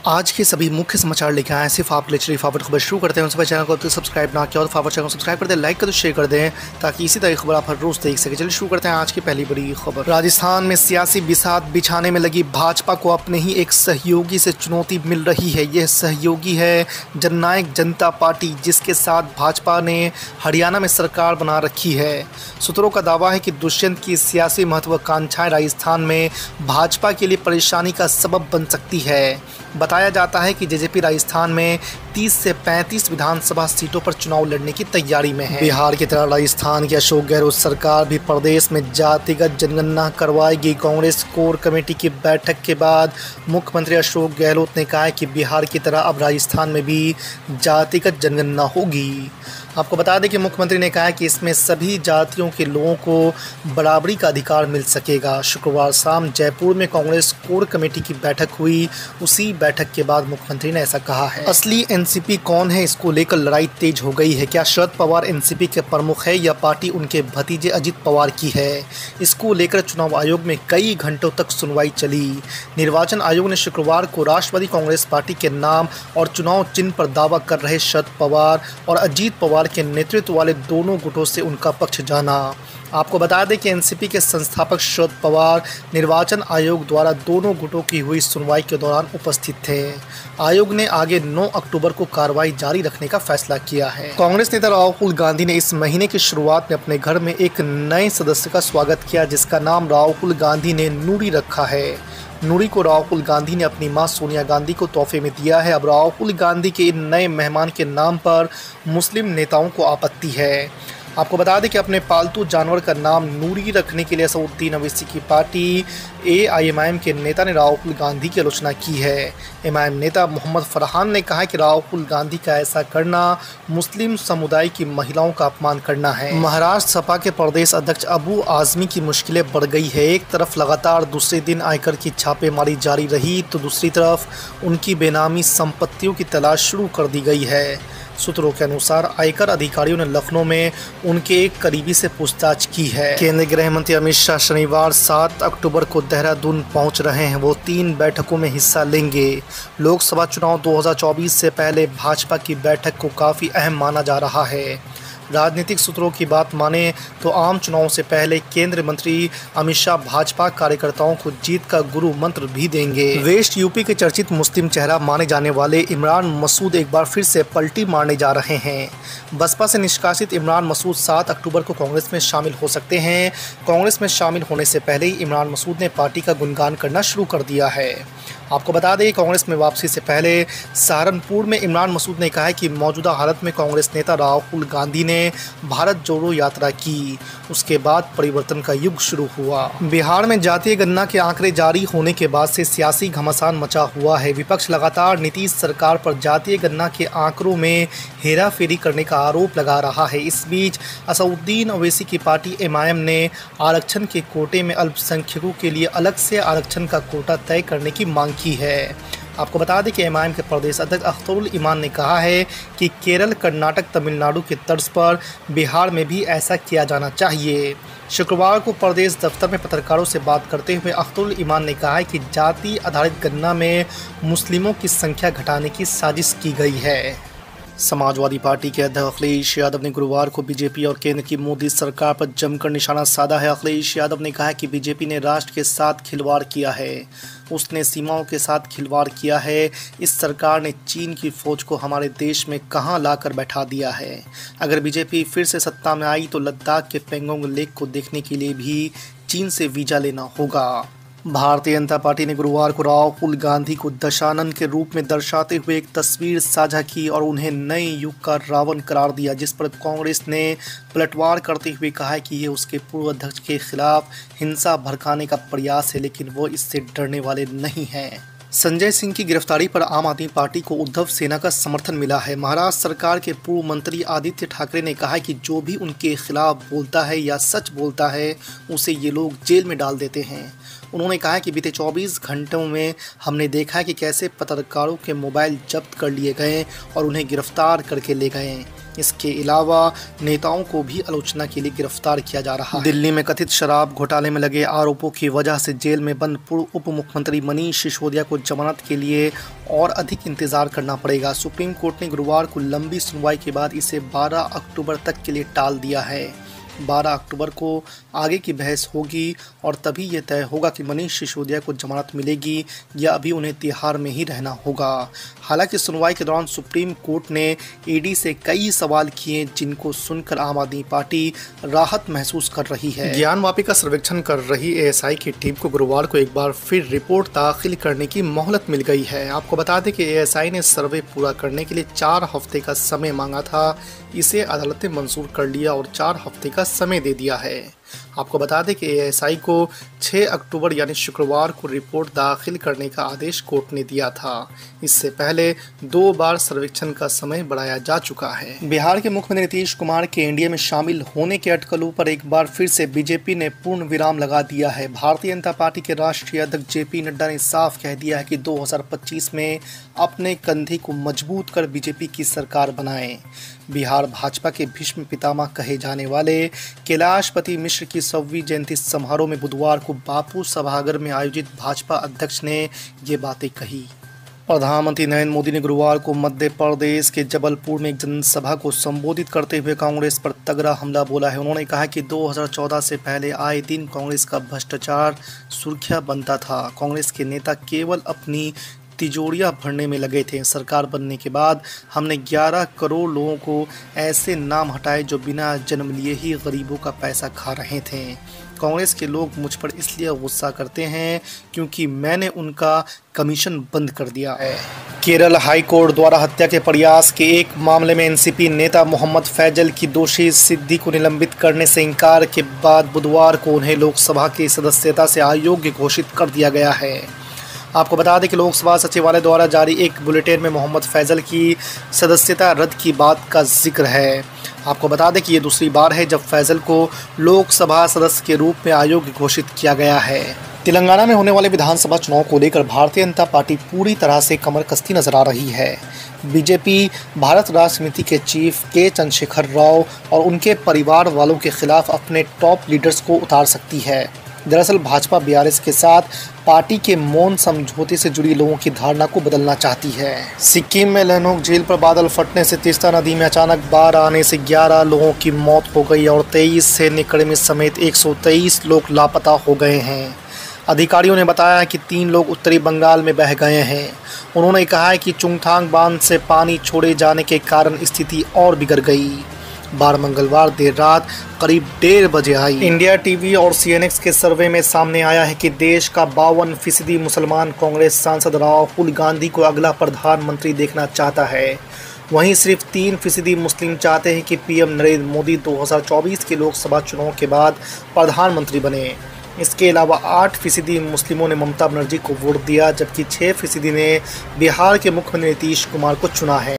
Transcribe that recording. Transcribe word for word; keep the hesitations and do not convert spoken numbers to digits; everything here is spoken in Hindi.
आज के सभी मुख्य समाचार लेके आए हैं सिर्फ आप लिए फावर खबर शुरू करते हैं। उनसे चैनल को सब्सक्राइब ना किया और फावर चैनल को सब्सक्राइब कर दें, लाइक कर दो, शेयर कर दें ताकि इसी तरह की खबर आप हर रोज देख सके। चलिए शुरू करते हैं आज की पहली बड़ी खबर। राजस्थान में सियासी बिसात बिछाने में लगी भाजपा को अपने ही एक सहयोगी से चुनौती मिल रही है। यह सहयोगी है जननायक जनता पार्टी, जिसके साथ भाजपा ने हरियाणा में सरकार बना रखी है। सूत्रों का दावा है कि दुष्यंत की सियासी महत्वाकांक्षाएं राजस्थान में भाजपा के लिए परेशानी का सबब बन सकती है। बताया जाता है कि जेजेपी राजस्थान में तीस से पैंतीस विधानसभा सीटों पर चुनाव लड़ने की तैयारी में है। बिहार की तरह राजस्थान की अशोक गहलोत सरकार भी प्रदेश में जातिगत जनगणना करवाएगी। कांग्रेस कोर कमेटी की बैठक के बाद मुख्यमंत्री अशोक गहलोत ने कहा है कि बिहार की तरह अब राजस्थान में भी जातिगत जनगणना होगी। आपको बता दें कि मुख्यमंत्री ने कहा है कि इसमें सभी जातियों के लोगों को बराबरी का अधिकार मिल सकेगा। शुक्रवार शाम जयपुर में कांग्रेस कोर कमेटी की बैठक हुई। उसी बैठक के बाद मुख्यमंत्री ने ऐसा कहा है। असली एनसीपी कौन है, इसको लेकर लड़ाई तेज हो गई है। क्या शरद पवार एनसीपी के प्रमुख है या पार्टी उनके भतीजे अजित पवार की है? इसको लेकर चुनाव आयोग में कई घंटों तक सुनवाई चली। निर्वाचन आयोग ने शुक्रवार को राष्ट्रवादी कांग्रेस पार्टी के नाम और चुनाव चिन्ह पर दावा कर रहे शरद पवार और अजित पवार के नेतृत्व वाले दोनों गुटों से उनका पक्ष जाना। आपको बता दें कि एनसीपी के संस्थापक शरद पवार निर्वाचन आयोग द्वारा दोनों गुटों की हुई सुनवाई के दौरान उपस्थित थे। आयोग ने आगे नौ अक्टूबर को कार्रवाई जारी रखने का फैसला किया है। कांग्रेस नेता राहुल गांधी ने इस महीने की शुरुआत में अपने घर में एक नए सदस्य का स्वागत किया, जिसका नाम राहुल गांधी ने नूरी रखा है। नूरी को राहुल गांधी ने अपनी मां सोनिया गांधी को तोहफे में दिया है। अब राहुल गांधी के इन नए मेहमान के नाम पर मुस्लिम नेताओं को आपत्ति है। आपको बता दें कि अपने पालतू जानवर का नाम नूरी रखने के लिए असदुद्दीन ओवैसी की पार्टी एआईएमआईएम के नेता ने राहुल गांधी की आलोचना की है। एमआईएम नेता मोहम्मद फरहान ने कहा कि राहुल गांधी का ऐसा करना मुस्लिम समुदाय की महिलाओं का अपमान करना है। महाराष्ट्र सपा के प्रदेश अध्यक्ष अबू आजमी की मुश्किलें बढ़ गई है। एक तरफ लगातार दूसरे दिन आयकर की छापेमारी जारी रही तो दूसरी तरफ उनकी बेनामी संपत्तियों की तलाश शुरू कर दी गई है। सूत्रों के अनुसार आयकर अधिकारियों ने लखनऊ में उनके एक करीबी से पूछताछ की है। केंद्रीय गृह मंत्री अमित शाह शनिवार सात अक्टूबर को देहरादून पहुंच रहे हैं। वो तीन बैठकों में हिस्सा लेंगे। लोकसभा चुनाव दो हज़ार चौबीस से पहले भाजपा की बैठक को काफ़ी अहम माना जा रहा है। राजनीतिक सूत्रों की बात माने तो आम चुनाव से पहले केंद्रीय मंत्री अमित शाह भाजपा कार्यकर्ताओं को जीत का गुरु मंत्र भी देंगे। वेस्ट यूपी के चर्चित मुस्लिम चेहरा माने जाने वाले इमरान मसूद एक बार फिर से पलटी मारने जा रहे हैं। बसपा से निष्कासित इमरान मसूद सात अक्टूबर को कांग्रेस में शामिल हो सकते हैं। कांग्रेस में शामिल होने से पहले ही इमरान मसूद ने पार्टी का गुणगान करना शुरू कर दिया है। आपको बता दें कांग्रेस में वापसी से पहले सहारनपुर में इमरान मसूद ने कहा है कि मौजूदा हालत में कांग्रेस नेता राहुल गांधी ने भारत जोड़ो यात्रा की, उसके बाद परिवर्तन का युग शुरू हुआ। बिहार में जातीय गणना के आंकड़े जारी होने के बाद से सियासी घमासान मचा हुआ है। विपक्ष लगातार नीतीश सरकार पर जातीय गणना के आंकड़ों में हेराफेरी करने का आरोप लगा रहा है। इस बीच असदुद्दीन ओवैसी की पार्टी एमआईएम ने आरक्षण के कोटे में अल्पसंख्यकों के लिए अलग से आरक्षण का कोटा तय करने की मांग की है। आपको बता दें कि एमआईएम के प्रदेश अध्यक्ष अख्तरुल ईमान ने कहा है कि केरल, कर्नाटक, तमिलनाडु के तर्ज पर बिहार में भी ऐसा किया जाना चाहिए। शुक्रवार को प्रदेश दफ्तर में पत्रकारों से बात करते हुए अख्तरुल ईमान ने कहा है कि जाति आधारित गणना में मुस्लिमों की संख्या घटाने की साजिश की गई है। समाजवादी पार्टी के अध्यक्ष अखिलेश यादव ने गुरुवार को बीजेपी और केंद्र की मोदी सरकार पर जमकर निशाना साधा है। अखिलेश यादव ने कहा कि बीजेपी ने राष्ट्र के साथ खिलवाड़ किया है, उसने सीमाओं के साथ खिलवाड़ किया है। इस सरकार ने चीन की फौज को हमारे देश में कहां लाकर बैठा दिया है। अगर बीजेपी फिर से सत्ता में आई तो लद्दाख के पेंगोंग लेक को देखने के लिए भी चीन से वीजा लेना होगा। भारतीय जनता पार्टी ने गुरुवार को राहुल गांधी को दशानन के रूप में दर्शाते हुए एक तस्वीर साझा की और उन्हें नए युग का रावण करार दिया, जिस पर कांग्रेस ने पलटवार करते हुए कहा है कि ये उसके पूर्व अध्यक्ष के खिलाफ हिंसा भड़काने का प्रयास है, लेकिन वो इससे डरने वाले नहीं हैं। संजय सिंह की गिरफ्तारी पर आम आदमी पार्टी को उद्धव सेना का समर्थन मिला है। महाराष्ट्र सरकार के पूर्व मंत्री आदित्य ठाकरे ने कहा है कि जो भी उनके खिलाफ बोलता है या सच बोलता है उसे ये लोग जेल में डाल देते हैं। उन्होंने कहा कि बीते चौबीस घंटों में हमने देखा कि कैसे पत्रकारों के मोबाइल जब्त कर लिए गए और उन्हें गिरफ्तार करके ले गए। इसके अलावा नेताओं को भी आलोचना के लिए गिरफ्तार किया जा रहा है। दिल्ली में कथित शराब घोटाले में लगे आरोपों की वजह से जेल में बंद पूर्व उप मुख्यमंत्री मनीष सिसोदिया को जमानत के लिए और अधिक इंतजार करना पड़ेगा। सुप्रीम कोर्ट ने गुरुवार को लंबी सुनवाई के बाद इसे बारह अक्टूबर तक के लिए टाल दिया है। बारह अक्टूबर को आगे की बहस होगी और तभी यह तय होगा कि मनीष सिसोदिया को जमानत मिलेगी या अभी उन्हें तिहाड़ में ही रहना होगा। हालांकि सुनवाई के दौरान सुप्रीम कोर्ट ने ईडी से कई सवाल किए जिनको सुनकर आम आदमी पार्टी राहत महसूस कर रही है। ज्ञानवापी का सर्वेक्षण कर रही एएसआई की टीम को गुरुवार को एक बार फिर रिपोर्ट दाखिल करने की मोहलत मिल गई है। आपको बता दें कि एएसआई ने सर्वे पूरा करने के लिए चार हफ्ते का समय मांगा था, इसे अदालत ने मंजूर कर लिया और चार हफ्ते का समय दे दिया है। आपको बता दें कि एएसआई को छह अक्टूबर यानी शुक्रवार को रिपोर्ट दाखिल करने का आदेश कोर्ट ने दिया था। इससे पहले दो बार सर्वेक्षण का समय बढ़ाया जा चुका है। बिहार के मुख्यमंत्री नीतीश कुमार के एनडीए में शामिल होने के अटकलों पर एक बार फिर से बीजेपी ने पूर्ण विराम लगा दिया है। भारतीय जनता पार्टी के राष्ट्रीय अध्यक्ष जेपी नड्डा ने साफ कह दिया है कि दो हज़ार पच्चीस में अपने कंधे को मजबूत कर बीजेपी की सरकार बनाएं। बिहार भाजपा के भीष्म पितामह कहे जाने वाले कैलाशपति मिश्र की सौवीं जयंती समारोह में बुधवार को बापू सभागार में आयोजित भाजपा अध्यक्ष ने ये बातें कही। प्रधानमंत्री नरेंद्र मोदी ने गुरुवार को मध्य प्रदेश के जबलपुर में एक जनसभा को संबोधित करते हुए कांग्रेस पर तगड़ा हमला बोला है। उन्होंने कहा कि दो हज़ार चौदह से पहले आए दिन कांग्रेस का भ्रष्टाचार सुर्खियां बनता था। कांग्रेस के नेता केवल अपनी तिजोरियां भरने में लगे थे। सरकार बनने के बाद हमने ग्यारह करोड़ लोगों को ऐसे नाम हटाए जो बिना जन्म लिए ही गरीबों का पैसा खा रहे थे। कांग्रेस के लोग मुझ पर इसलिए गुस्सा करते हैं क्योंकि मैंने उनका कमीशन बंद कर दिया है। केरल हाई कोर्ट द्वारा हत्या के प्रयास के एक मामले में एनसीपी नेता मोहम्मद फैजल की दोषी सिद्धि को निलंबित करने से इनकार के बाद बुधवार को उन्हें लोकसभा की सदस्यता से अयोग्य घोषित कर दिया गया है। आपको बता दें कि लोकसभा सचिवालय द्वारा जारी एक बुलेटिन में मोहम्मद फैजल की सदस्यता रद्द की बात का जिक्र है। आपको बता दें कि ये दूसरी बार है जब फैजल को लोकसभा सदस्य के रूप में अयोग्य घोषित किया गया है। तेलंगाना में होने वाले विधानसभा चुनाव को लेकर भारतीय जनता पार्टी पूरी तरह से कमर कसती नजर आ रही है। बीजेपी भारत राष्ट्र समिति के चीफ के चंद्रशेखर राव और उनके परिवार वालों के खिलाफ अपने टॉप लीडर्स को उतार सकती है। दरअसल भाजपा बीआरएस के साथ पार्टी के मौन समझौते से जुड़ी लोगों की धारणा को बदलना चाहती है। सिक्किम में लैनोक झील पर बादल फटने से तीस्ता नदी में अचानक बाढ़ आने से ग्यारह लोगों की मौत हो गई और तेईस सैन्यकर्मी समेत एक सौ तेईस लोग लापता हो गए हैं। अधिकारियों ने बताया कि तीन लोग उत्तरी बंगाल में बह गए हैं। उन्होंने कहा है कि चुंगथांग बांध से पानी छोड़े जाने के कारण स्थिति और बिगड़ गई। बाढ़ मंगलवार देर रात करीब डेढ़ बजे आई। इंडिया टीवी और सीएनएक्स के सर्वे में सामने आया है कि देश का बावन फीसदी मुसलमान कांग्रेस सांसद राहुल गांधी को अगला प्रधानमंत्री देखना चाहता है। वहीं सिर्फ तीन फीसदी मुस्लिम चाहते हैं कि पीएम नरेंद्र मोदी दो हज़ार चौबीस के लोकसभा चुनाव के बाद प्रधानमंत्री बने। इसके अलावा आठ फीसदी मुस्लिमों ने ममता बनर्जी को वोट दिया, जबकि छः फीसदी ने बिहार के मुख्यमंत्री नीतीश कुमार को चुना है।